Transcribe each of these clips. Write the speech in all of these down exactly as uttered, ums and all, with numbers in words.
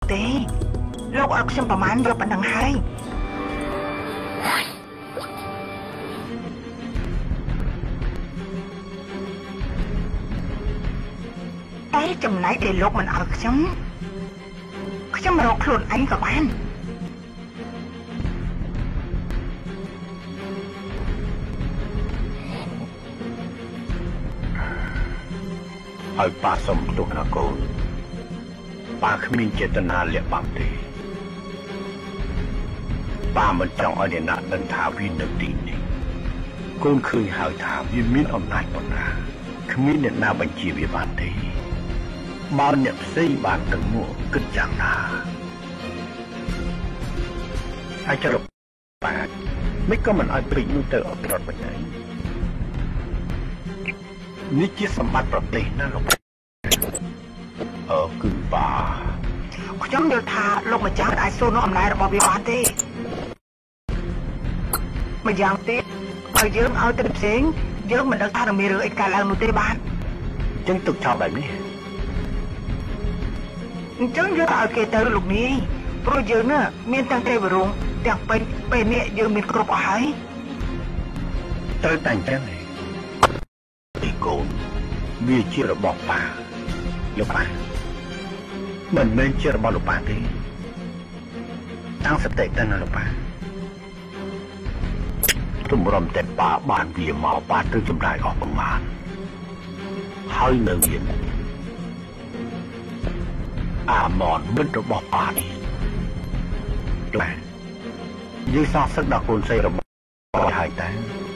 ទេលោកអត់ខ្ញុំប្រមាណយកប៉ុណ្ណឹងហើយតែចំណែកដែលលោកមិនឲ្យខ្ញុំខ្ញុំរកខ្លួនឯងក៏បានឲ្យប៉ាសុំទោសណាកូនប៉ាគ្មានចេតនាលាក់បាំងទេប៉ាមិនចង់ឲ្យអ្នកណាដឹងថាវានៅទីនេះកូនឃើញហើយថាវាមានអំណាចប៉ុណ្ណាគ្មានអ្នកណាបញ្ជាវាបានទេបើអ្នកផ្សេងបានទាំងនោះគិតយ៉ាងណាអាចរកប៉ាមិនក៏មិនឲ្យព្រិចនោះទៅអត់រត់វិញហើយនេះជាសម្បត្តិប្រទេសណាលោកអើគឺប៉ាខ្ញុំយល់ថាលោកម្ចាស់អាចសួរនៅអំណាចរបស់វាបានទេម្យ៉ាងទៀតឲ្យយើងឲ្យទៅផ្សេងយើងមិនដឹងថានឹងមានរឿងអីកើតឡើងនោះទេបាទអញ្ចឹងទុកចោលបែបនេះអញ្ចឹងយកឲ្យគេទៅលោកនាយព្រោះយើងណាមានទាំងទេវរងទាំងពេញពេលនេះយើងមានគ្រប់អស់ហើយត្រូវតែអញ្ចឹងទីកូនវាជារបស់ប៉ាលោកប៉ាមិនមែនជារបស់លោកប៉ាទេតាំងសតិទៅណាលោកប៉ាទម្រាំតែប៉ាបានវាមកប៉ាត្រូវចម្លើយអស់ប្រមាណហើយនៅវាអាមនមិត្តរបស់ប៉ានេះបាទយើងសោកសឹកដល់កូនស្រីរបស់ហើយតែ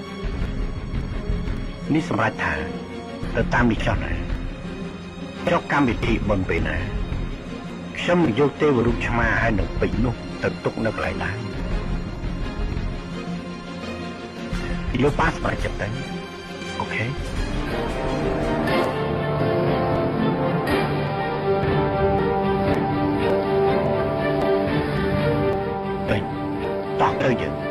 នេះសម្រាប់ថាទៅតាមនេះចុះណាចុះកម្មវិធីបុណ្យពេលណាខ្ញុំនឹងយកទេវរូបឆ្មាហើយនឹងពេជ្រនោះទៅទុកនៅកន្លែងណាលោកប៉ាសម្រាប់ចិត្តទៅអូខេទៅតោះទៅយើង